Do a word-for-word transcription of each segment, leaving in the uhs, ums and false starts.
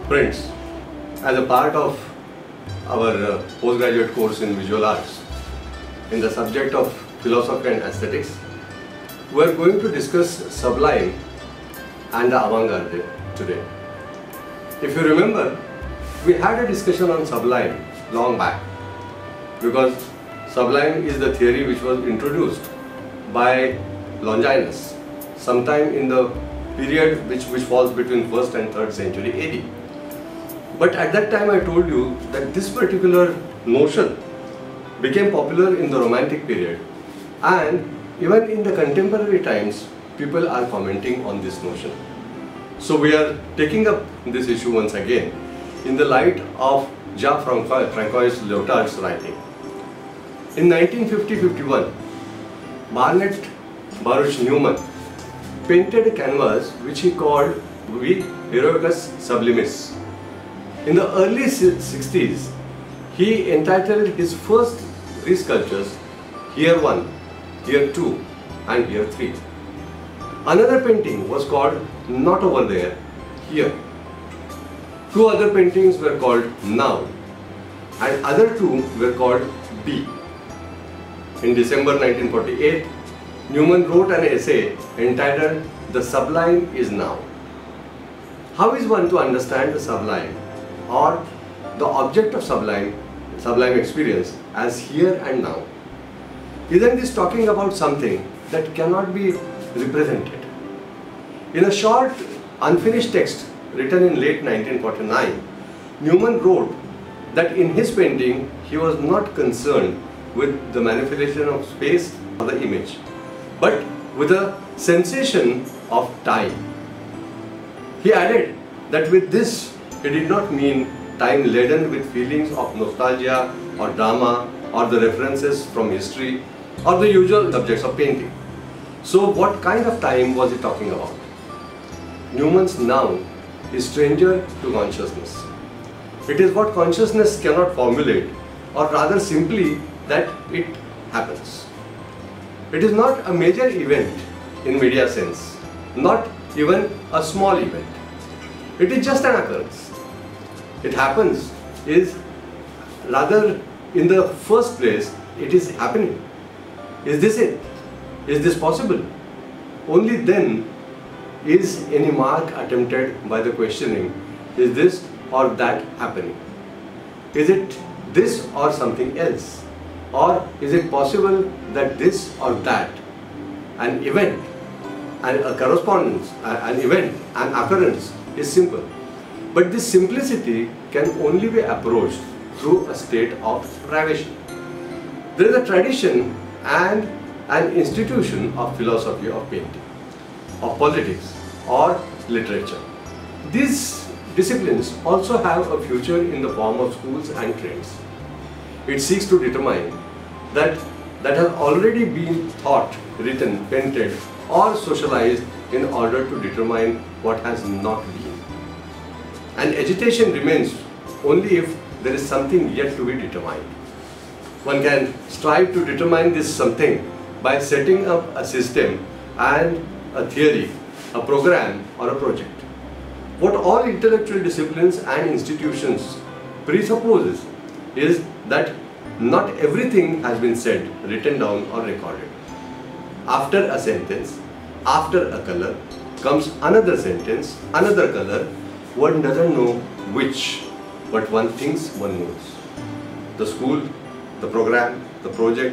Friends, as a part of our uh, postgraduate course in visual arts, in the subject of philosophy and aesthetics, we are going to discuss sublime and the avant-garde today. If you remember, we had a discussion on sublime long back, because sublime is the theory which was introduced by Longinus sometime in the period which, which falls between first and third century A D. But at that time I told you that this particular notion became popular in the Romantic period, and even in the contemporary times people are commenting on this notion. So we are taking up this issue once again in the light of Jacques-François Lyotard's writing. In nineteen fifty fifty-one, Barnett Baruch Newman painted a canvas which he called Vi Heroicus Sublimis. In the early sixties, he entitled his first three sculptures Here One, Here Two and Here Three. Another painting was called Not Over There, Here. Two other paintings were called Now, and other two were called Be. In December nineteen forty-eight, Newman wrote an essay entitled The Sublime is Now. How is one to understand the sublime or the object of sublime, sublime experience as here and now? Isn't this talking about something that cannot be represented? In a short, unfinished text written in late nineteen forty-nine, Newman wrote that in his painting he was not concerned with the manipulation of space or the image, but with a sensation of time. He added that with this he did not mean time laden with feelings of nostalgia or drama or the references from history or the usual subjects of painting. So what kind of time was he talking about? Newman's now is stranger to consciousness. It is what consciousness cannot formulate, or rather simply that it happens. It is not a major event in media sense, not even a small event. It is just an occurrence. It happens is rather in the first place it is happening. Is this it? Is this possible? Only then is any mark attempted by the questioning, is this or that happening? Is it this or something else? Or is it possible that this or that, an event, and a correspondence, an event, an occurrence is simple. But this simplicity can only be approached through a state of privation. There is a tradition and an institution of philosophy of painting, of politics or literature. These disciplines also have a future in the form of schools and trades. It seeks to determine that that has already been thought, written, painted or socialized in order to determine what has not been. And agitation remains only if there is something yet to be determined. One can strive to determine this something by setting up a system and a theory, a program or a project. What all intellectual disciplines and institutions presupposes is that not everything has been said, written down or recorded. After a sentence, after a color, comes another sentence, another color. One doesn't know which, but one thinks one knows. The school, the program, the project,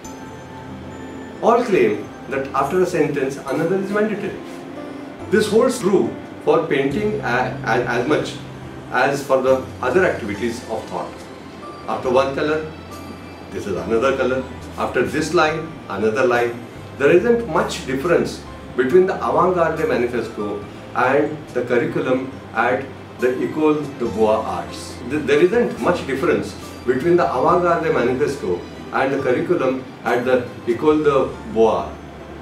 all claim that after a sentence, another is mandatory. This holds true for painting as, as, as much as for the other activities of thought. After one color, this is another color. After this line, another line. There isn't much difference between the avant-garde manifesto and the curriculum at the École des Beaux-Arts. There isn't much difference between the avant-garde manifesto and the curriculum at the École des Beaux-Arts.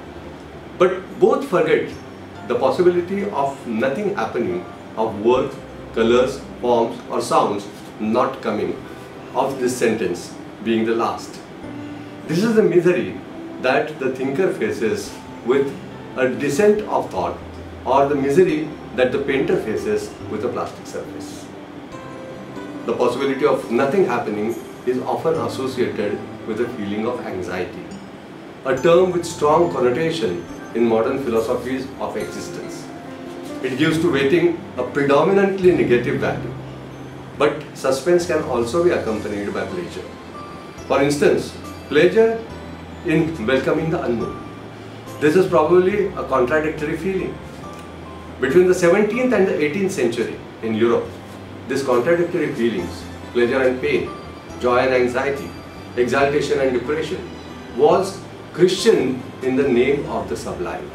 But both forget the possibility of nothing happening, of work, colors, forms or sounds not coming, of this sentence being the last. This is the misery that the thinker faces with a descent of thought or the misery that the painter faces with a plastic surface. The possibility of nothing happening is often associated with a feeling of anxiety, a term with strong connotation in modern philosophies of existence. It gives to waiting a predominantly negative value, but suspense can also be accompanied by pleasure. For instance, pleasure in welcoming the unknown. This is probably a contradictory feeling. Between the seventeenth and the eighteenth century in Europe, these contradictory feelings, pleasure and pain, joy and anxiety, exaltation and depression, was Christian in the name of the sublime.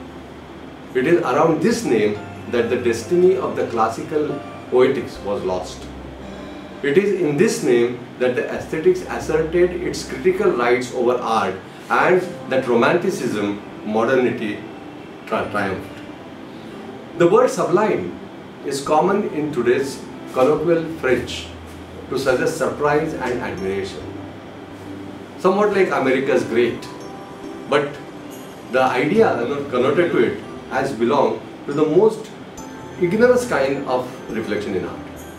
It is around this name that the destiny of the classical poetics was lost. It is in this name that the aesthetics asserted its critical rights over art and that romanticism, modernity, tri triumphed. The word sublime is common in today's colloquial French to suggest surprise and admiration. Somewhat like America's great, but the idea connoted to it has belonged to the most ignorant kind of reflection in art.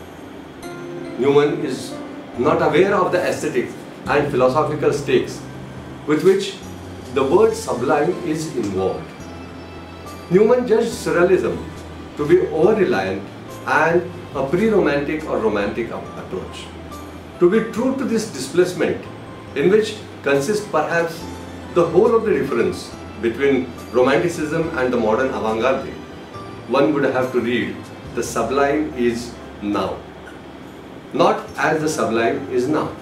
Newman is not aware of the aesthetics and philosophical stakes with which the word sublime is involved. Newman judged surrealism to be over-reliant and a pre-romantic or romantic approach. To be true to this displacement, in which consists perhaps the whole of the difference between romanticism and the modern avant-garde, one would have to read the sublime is now. Not as the sublime is now,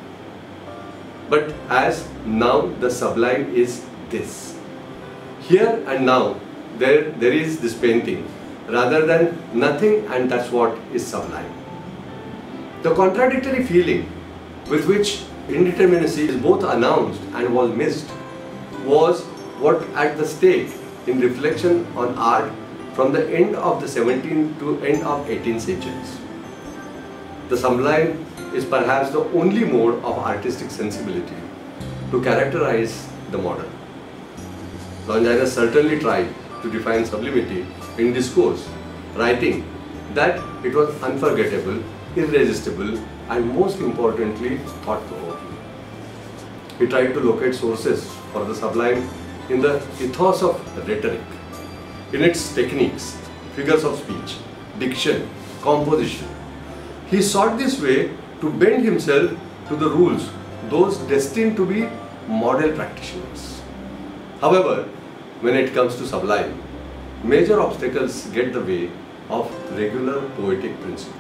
but as now the sublime is this. Here and now there, there is this painting rather than nothing, and that's what is sublime. The contradictory feeling with which indeterminacy is both announced and was missed was what at the stake in reflection on art from the end of the seventeenth to end of eighteenth centuries. The sublime is perhaps the only mode of artistic sensibility to characterize the modern. Longinus certainly tried to define sublimity in discourse, writing that it was unforgettable, irresistible, and most importantly, thought-provoking. He tried to locate sources for the sublime in the ethos of rhetoric, in its techniques, figures of speech, diction, composition. He sought this way to bend himself to the rules, those destined to be model practitioners. However, when it comes to sublime, major obstacles get the way of regular poetic principle.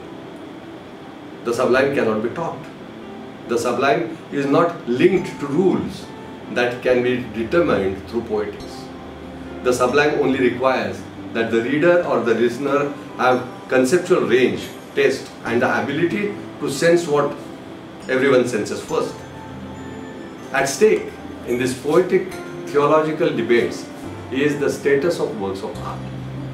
The sublime cannot be taught. The sublime is not linked to rules that can be determined through poetics. The sublime only requires that the reader or the listener have conceptual range, taste, and the ability to sense what everyone senses first. At stake in these poetic theological debates is the status of works of art.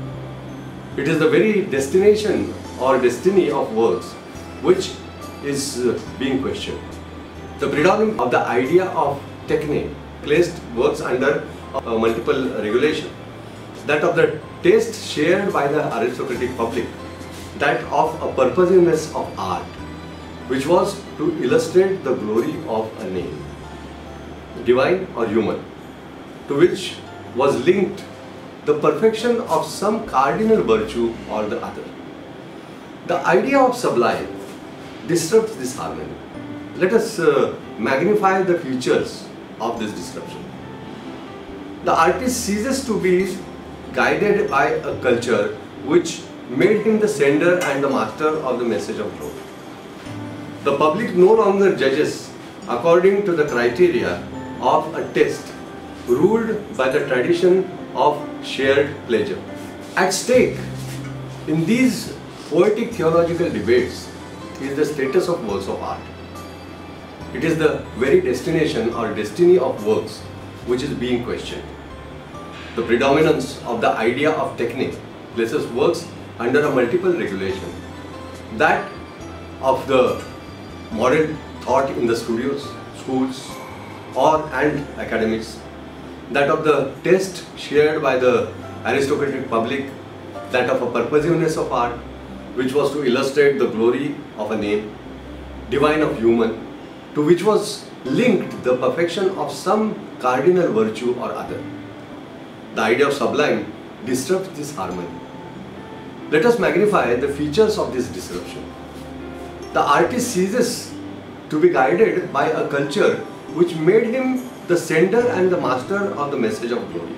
It is the very destination or destiny of works which is uh, being questioned. The predominance of the idea of techne placed works under uh, multiple regulation. That of the taste shared by the aristocratic public, that of a purposiveness of art, which was to illustrate the glory of a name, divine or human, to which was linked the perfection of some cardinal virtue or the other. The idea of sublime disrupts this harmony. Let us uh, magnify the features of this disruption. The artist ceases to be guided by a culture which made him the sender and the master of the message of growth. The public no longer judges according to the criteria of a test ruled by the tradition of shared pleasure. At stake in these poetic theological debates is the status of works of art. It is the very destination or destiny of works which is being questioned. The predominance of the idea of technique places works under a multiple regulation. That of the modern thought in the studios, schools, or and academics. That of the taste shared by the aristocratic public, that of a purposiveness of art, which was to illustrate the glory of a name, divine of human, to which was linked the perfection of some cardinal virtue or other. The idea of sublime disrupts this harmony. Let us magnify the features of this disruption. The artist ceases to be guided by a culture which made him the sender and the master of the message of glory.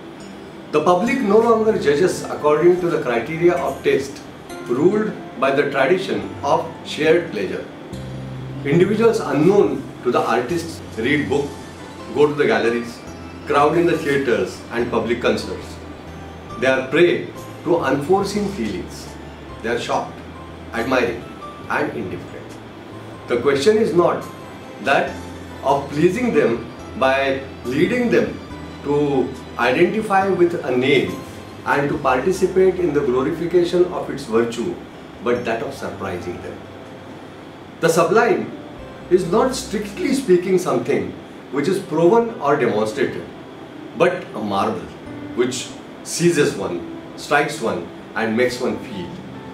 The public no longer judges according to the criteria of taste, ruled by the tradition of shared pleasure. Individuals unknown to the artists read books, go to the galleries, crowd in the theatres and public concerts. They are prey to unforeseen feelings. They are shocked, admiring and indifferent. The question is not that of pleasing them by leading them to identify with a name and to participate in the glorification of its virtue, but that of surprising them. The sublime is not strictly speaking something which is proven or demonstrated, but a marvel which seizes one, strikes one and makes one feel.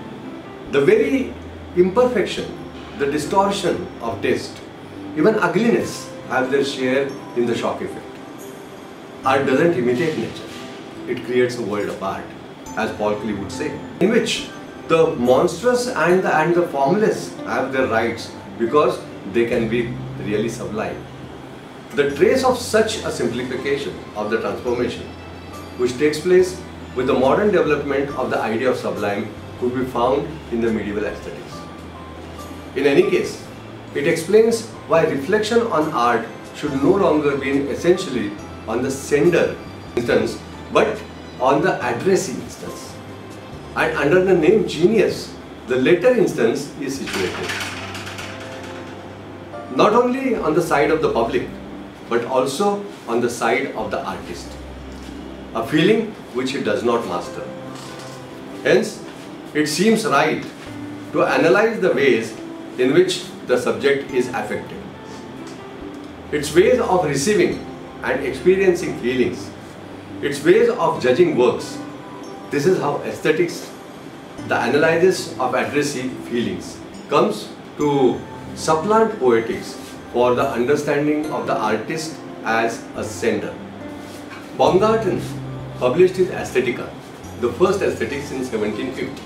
The very imperfection, the distortion of taste, even ugliness have their share in the shock effect. Art doesn't imitate nature, it creates a world of art, as Paul Klee would say, in which the monstrous and the, and the formless have their rights because they can be really sublime. The trace of such a simplification of the transformation which takes place with the modern development of the idea of sublime could be found in the medieval aesthetics. In any case, it explains why reflection on art should no longer be essentially on the sender instance but on the addressee instance. And under the name genius, the latter instance is situated not only on the side of the public but also on the side of the artist, a feeling which he does not master. Hence, it seems right to analyze the ways in which the subject is affected, its ways of receiving and experiencing feelings, its ways of judging works. This is how aesthetics, the analysis of addressee feelings, comes to supplant poetics for the understanding of the artist as a sender. Baumgarten published his Aesthetica, the first aesthetics, in seventeen fifty.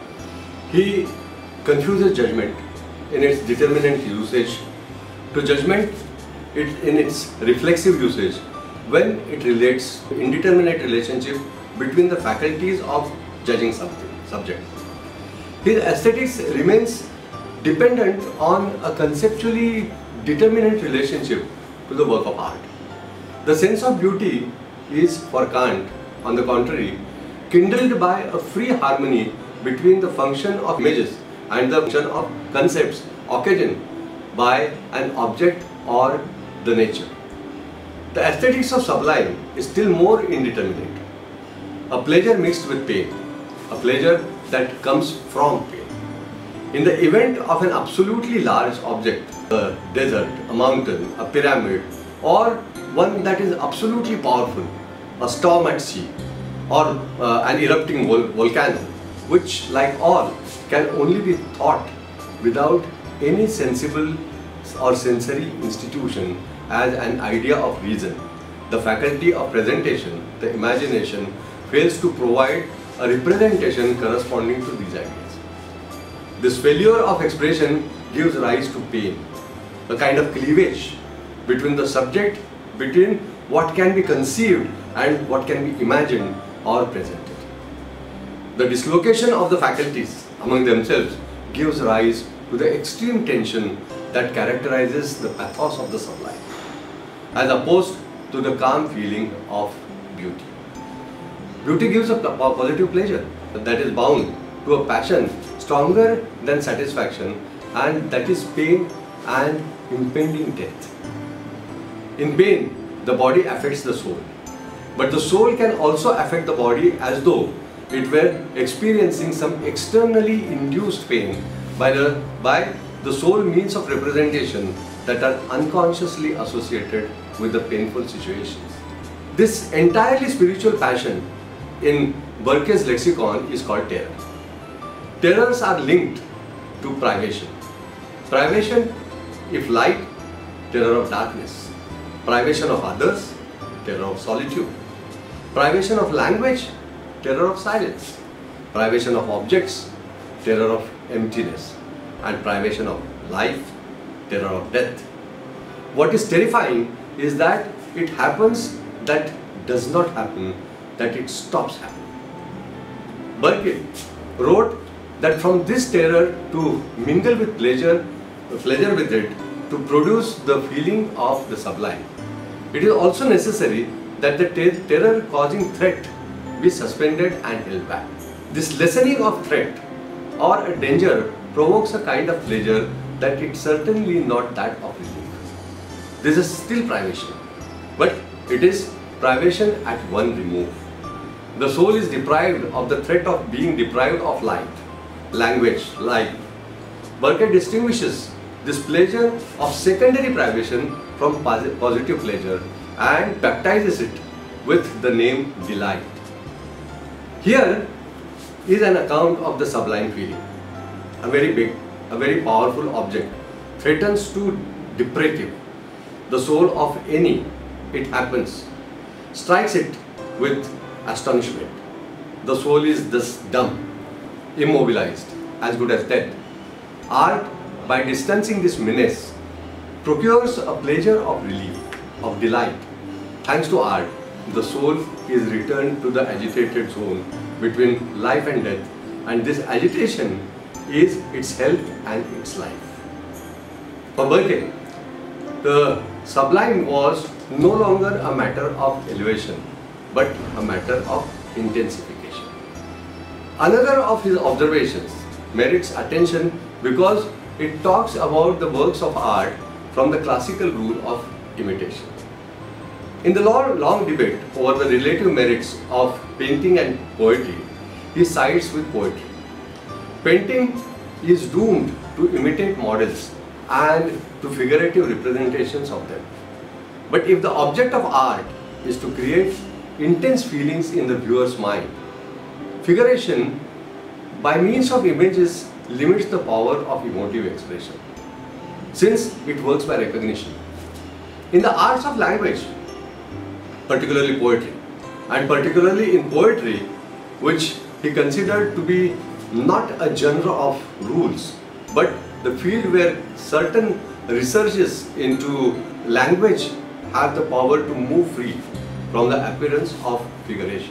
He confuses judgment in its determinant usage to judgment it in its reflexive usage when it relates to indeterminate relationship between the faculties of judging subject. His aesthetics remains dependent on a conceptually determinate relationship to the work of art. The sense of beauty is, for Kant, on the contrary, kindled by a free harmony between the function of images and the function of concepts occasioned by an object or the nature. The aesthetics of sublime is still more indeterminate. A pleasure mixed with pain, a pleasure that comes from pain. In the event of an absolutely large object, a desert, a mountain, a pyramid, or one that is absolutely powerful, a storm at sea, or uh, an erupting vol volcano, which, like all, can only be thought without any sensible or sensory institution as an idea of reason. The faculty of presentation, the imagination, fails to provide a representation corresponding to these ideas. This failure of expression gives rise to pain, a kind of cleavage between the subject, between what can be conceived and what can be imagined or presented. The dislocation of the faculties among themselves gives rise to the extreme tension that characterizes the pathos of the sublime, as opposed to the calm feeling of beauty. Beauty gives a positive pleasure that is bound to a passion stronger than satisfaction, and that is pain and impending death. In pain, the body affects the soul, but the soul can also affect the body as though it were experiencing some externally induced pain by the, by the sole means of representation that are unconsciously associated with the painful situations. This entirely spiritual passion in Burke's lexicon is called terror. Terrors are linked to privation. Privation, if light, terror of darkness. Privation of others, terror of solitude. Privation of language, terror of silence. Privation of objects, terror of emptiness. And privation of life, terror of death. What is terrifying is that it happens, that does not happen, that it stops happening. Burke wrote that from this terror to mingle with pleasure, pleasure with it, to produce the feeling of the sublime, it is also necessary that the ter terror causing threat be suspended and held back. This lessening of threat or a danger provokes a kind of pleasure that it's certainly not that of relief. This is still privation, but it is privation at one remove. The soul is deprived of the threat of being deprived of light, language, life. Burke distinguishes this pleasure of secondary privation from positive pleasure and baptizes it with the name delight. Here is an account of the sublime feeling. A very big, a very powerful object threatens to deprive the soul of any, it happens, strikes it with astonishment. The soul is thus dumb, immobilized, as good as dead. Art, by distancing this menace, procures a pleasure of relief, of delight. Thanks to art, the soul is returned to the agitated zone between life and death, and this agitation is its health and its life. For Burke, the sublime was no longer a matter of elevation, but a matter of intensification. Another of his observations merits attention because it talks about the works of art from the classical rule of imitation. In the long, long debate over the relative merits of painting and poetry, he sides with poetry. Painting is doomed to imitate models and to figurative representations of them. But if the object of art is to create intense feelings in the viewer's mind, figuration by means of images limits the power of emotive expression, since it works by recognition. In the arts of language, particularly poetry, and particularly in poetry, which he considered to be not a genre of rules, but the field where certain researches into language have the power to move free from the appearance of figuration.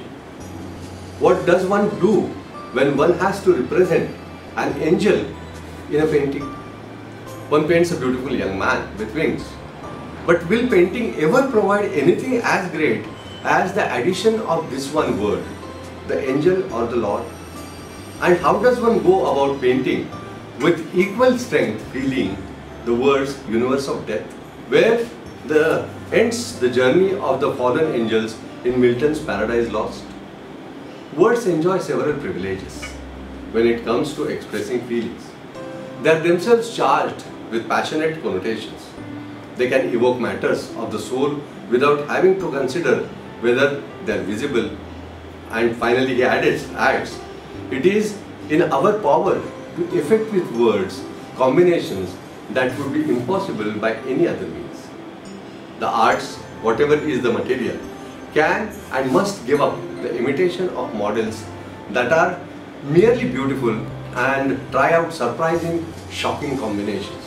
What does one do when one has to represent an angel in a painting? One paints a beautiful young man with wings. But will painting ever provide anything as great as the addition of this one word, the angel or the Lord? And how does one go about painting with equal strength feeling the words universe of death, where the ends the journey of the fallen angels in Milton's Paradise Lost? Words enjoy several privileges when it comes to expressing feelings. They are themselves charged with passionate connotations. They can evoke matters of the soul without having to consider whether they are visible. And finally he adds, adds, it is in our power to effect with words combinations that would be impossible by any other means. The arts, whatever is the material, can and must give up the imitation of models that are merely beautiful and try out surprising, shocking combinations.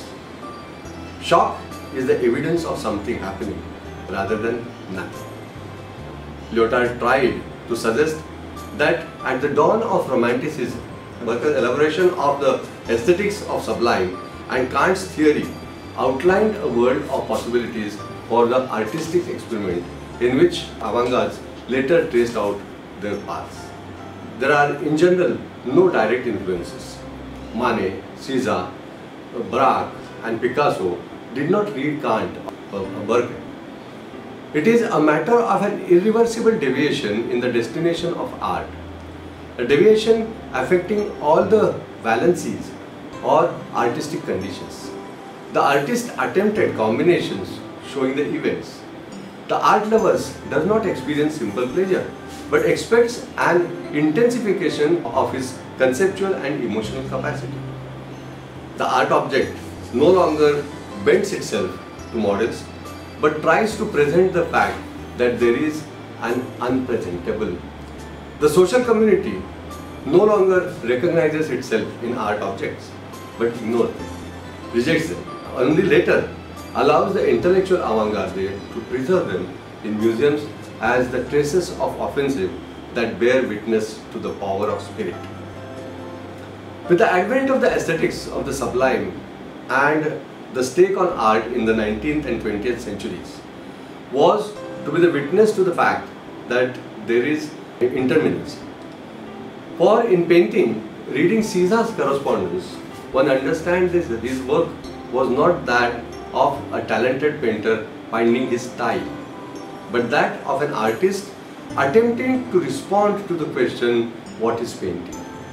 Shock is the evidence of something happening rather than nothing. Lyotard tried to suggest that at the dawn of Romanticism, Burke's elaboration of the aesthetics of sublime and Kant's theory outlined a world of possibilities for the artistic experiment in which avant-gardes later traced out their paths. There are in general no direct influences. Manet, Cézanne, Braque and Picasso did not read Kant or Burke. It is a matter of an irreversible deviation in the destination of art, a deviation affecting all the valencies or artistic conditions. The artist attempted combinations showing the events. The art lovers does not experience simple pleasure. but expects an intensification of his conceptual and emotional capacity. The art object no longer bends itself to models, but tries to present the fact that there is an unpresentable. The social community no longer recognizes itself in art objects, but ignores them, rejects them. Only later allows the intellectual avant-garde to preserve them in museums as the traces of offensive that bear witness to the power of spirit. With the advent of the aesthetics of the sublime and the stake on art in the nineteenth and twentieth centuries was to be the witness to the fact that there is interminence. For in painting, reading Caesar's correspondence, one understands this, his work was not that of a talented painter finding his style, but that of an artist attempting to respond to the question, what is painting?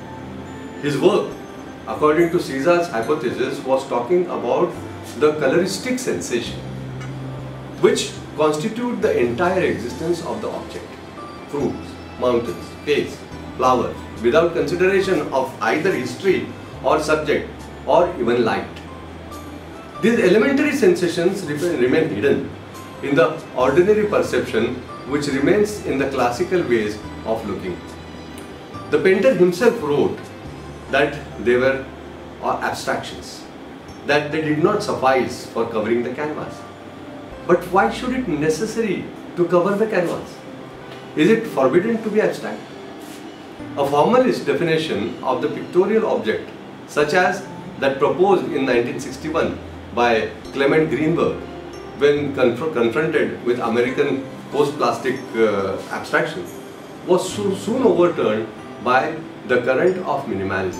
His work, according to Caesar's hypothesis, was talking about the coloristic sensation, which constitute the entire existence of the object. Fruits, mountains, face, flowers, without consideration of either history or subject or even light. These elementary sensations remain hidden in the ordinary perception, which remains in the classical ways of looking. The painter himself wrote that they were abstractions, that they did not suffice for covering the canvas. But why should it be necessary to cover the canvas? Is it forbidden to be abstract? A formalist definition of the pictorial object, such as that proposed in nineteen sixty-one by Clement Greenberg when conf confronted with American post-plastic uh, abstraction, was so soon overturned by the current of minimalism.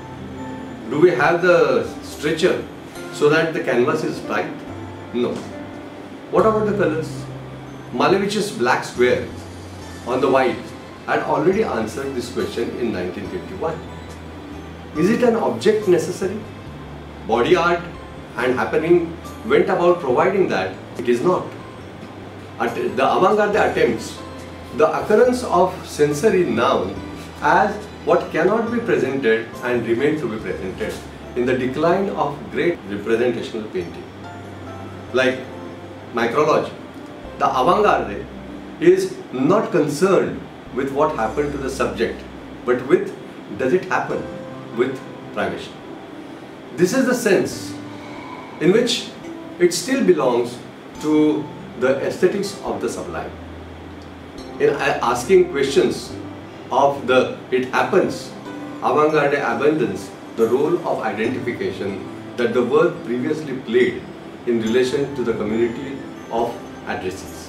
Do we have the stretcher so that the canvas is bright? No. What about the colors? Malevich's black square on the white had already answered this question in nineteen fifty-one. Is it an object necessary? Body art and happening went about providing that it is not. At the avant-garde attempts the occurrence of sensory noun as what cannot be presented and remain to be presented in the decline of great representational painting. Like micrology, the avant-garde is not concerned with what happened to the subject, but with does it happen with privation. This is the sense in which it still belongs to the aesthetics of the sublime. In asking questions of the it happens, avant-garde abandons the role of identification that the work previously played in relation to the community of addressees.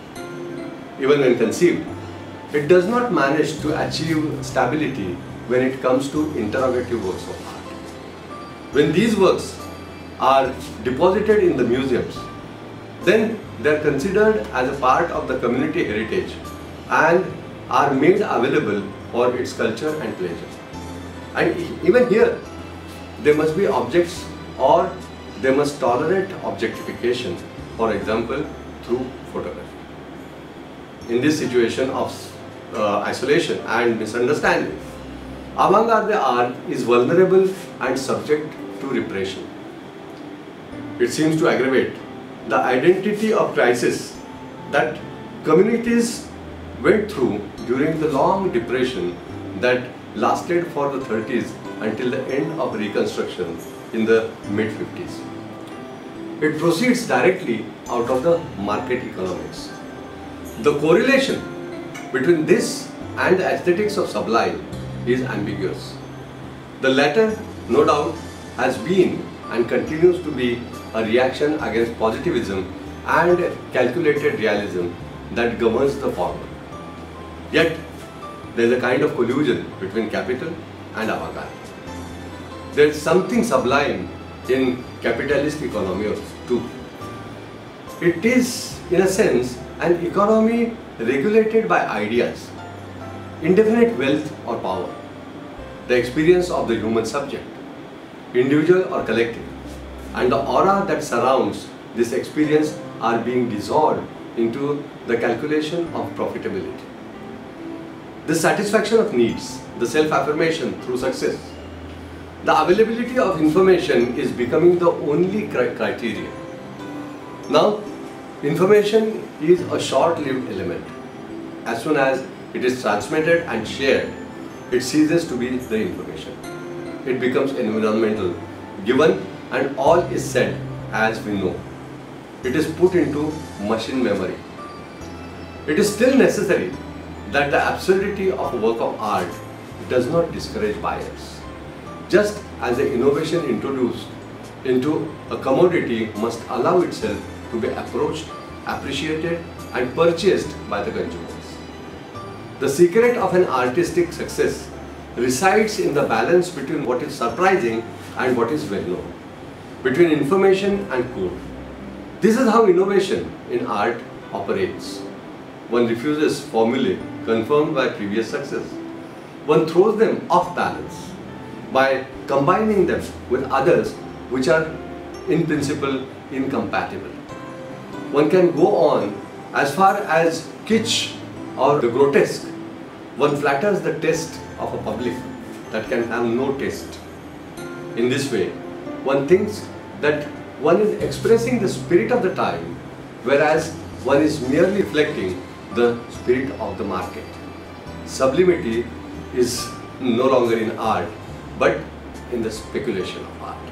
Even when conceived, it does not manage to achieve stability when it comes to interrogative works of art. When these works are deposited in the museums, then they are considered as a part of the community heritage and are made available for its culture and pleasure. And even here, they must be objects or they must tolerate objectification, for example, through photography. In this situation of uh, isolation and misunderstanding, avant-garde art is vulnerable and subject to repression. It seems to aggravate the identity of crisis that communities went through during the long depression that lasted for the thirties until the end of Reconstruction in the mid fifties. It proceeds directly out of the market economics. The correlation between this and the aesthetics of sublime is ambiguous. The latter, no doubt, has been and continues to be a reaction against positivism and calculated realism that governs the former. Yet, there is a kind of collusion between capital and avant-garde. There is something sublime in capitalist economy too. It is, in a sense, an economy regulated by ideas, indefinite wealth or power, the experience of the human subject, individual or collective, and the aura that surrounds this experience are being dissolved into the calculation of profitability. the satisfaction of needs, the self-affirmation through success. The availability of information is becoming the only cri- criteria. Now, information is a short-lived element. As soon as it is transmitted and shared, it ceases to be the information. It becomes environmental, given, and all is said as we know. It is put into machine memory. It is still necessary that the absurdity of a work of art does not discourage buyers. Just as the innovation introduced into a commodity must allow itself to be approached, appreciated, and purchased by the consumers. The secret of an artistic success resides in the balance between what is surprising and what is well known, between information and code. This is how innovation in art operates. One refuses formulae confirmed by previous success. One throws them off balance by combining them with others which are in principle incompatible. One can go on as far as kitsch or the grotesque. One flatters the taste of a public that can have no taste. In this way, one thinks that one is expressing the spirit of the time, whereas one is merely reflecting the spirit of the market. Sublimity is no longer in art, but in the speculation of art.